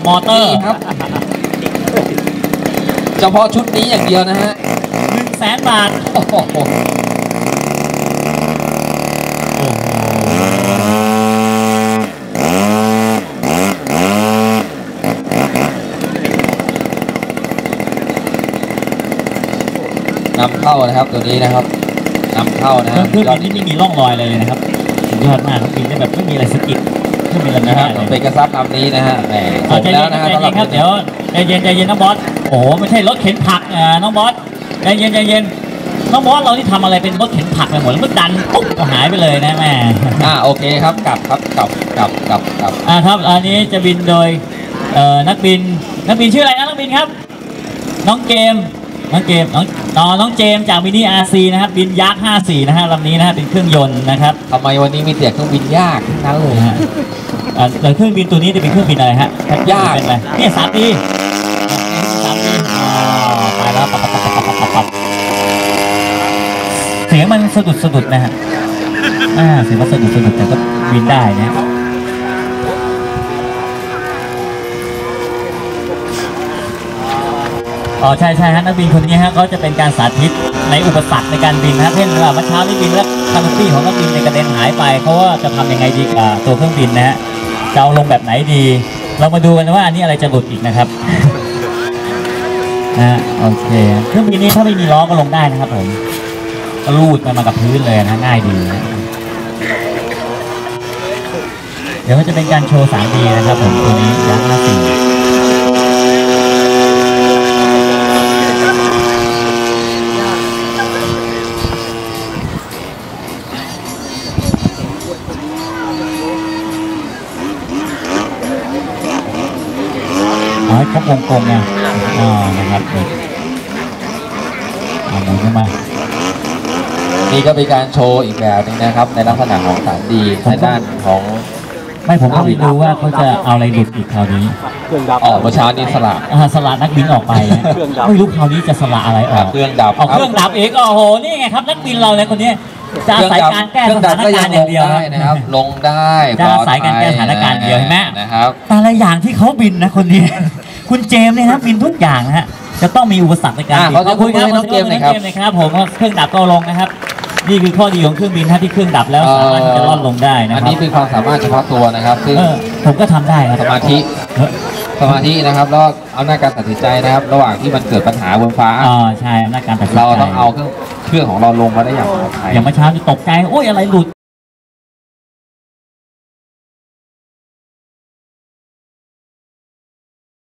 มอเตอร์ครับเฉพาะชุดนี้อย่างเดียวนะฮะ 100,000 บาทโอ้โหนำเข้านะครับตัวนี้นะครับนำเข้านะเครื่องบินนี่ไม่มีร่องรอยเลยนะครับสุดยอดมากบินได้แบบไม่มีอะไรสะกิดเครื่องบินลำนี้เป็นกระซับลำนี้นะฮะแหมใจเย็นครับเดี๋ยวใจเย็นน้องบอสโอ้ไม่ใช่รถเข็นผักน้องบอสใจเย็นน้องบอสเราที่ทำอะไรเป็นรถเข็นผักไปหมดแล้วก็ดันปุ๊บก็หายไปเลยนะแม่โอเคครับกลับครับกลับครับอันนี้จะบินโดยนักบินชื่ออะไรนะนักบินครับน้องเจมจากมินิRCนะครับบินยักษ์54นะฮะลำนี้นะฮะเป็นเครื่องยนต์นะครับทำไมวันนี้มีแต่เครื่องบินยากทั้งเลยฮะแต่เครื่องบินตัวนี้จะเป็นเครื่องบินอะไรฮะยากเป็นอะไรนี่3D ตายแล้วเสียงมันสะดุดนะฮะเสียงมันสะดุดแต่ก็บินได้นะใช่ฮะนักบินคนนี้ฮะก็จะเป็นการสาธิตในอุปสรรคในการบินนะเช่นว่าเมื่อเช้านี้บินแล้วคาร์บี้ของนักบินในกระเด็นหายไปเขาว่าจะทำยังไงดีกับตัวเครื่องบินนะฮะจะเอาลงแบบไหนดีเรามาดูกันว่าอันนี้อะไรจะหลุดอีกนะครับโอเคเครื่องบินนี้ถ้าไม่มีล้อก็ลงได้นะครับผมก็ลูดมากับพื้นเลยนะง่ายดีนะเดี๋ยวก็จะเป็นการโชว์ 3D นะครับผมตัวนี้ยักษ์54ให้ครบวงกลมนะนะครับหมุนขึ้นมานี่ก็เป็นการโชว์อีกแบบนึงนะครับในลักษณะของ3Dในด้านของผมก็ไม่รู้ว่าเขาจะเอาอะไรหลุดอีกคราวนี้เมื่อเช้านี้สละนักบินออกไปไม่รู้คราวนี้จะสละอะไรออกเครื่องดับอีกโอ้โหนี่ไงครับนักบินเราเลยคนนี้จะอาศัยการแก้สถานการณ์อย่างเดียวนะครับลงได้จะอาศัยการแก้สถานการณ์เดียวใช่ไหมนะครับแต่ละอย่างที่เขาบินนะคนนี้คุณเจมส์เนี่ยนะบินทุกอย่างนะฮะจะต้องมีอุปสรรคในการบินคุยกันน้องเจมส์นะครับผมเครื่องดับก็ลงนะครับนี่คือข้อดีของเครื่องบินที่เครื่องดับแล้วสามารถจะล่อนลงได้นะครับอันนี้เป็นความสามารถเฉพาะตัวนะครับซึ่งผมก็ทำได้ครับสมาธินะครับแล้วเอาหน้าการตัดสินใจนะครับระหว่างที่มันเกิดปัญหาบนฟ้าใช่หน้าการตัดสินใจเราต้องเอาเครื่องของเราลงมาได้อย่างปลอดภัยอย่างเมื่อเช้าจะตกใจโอ้ยอะไรหลุด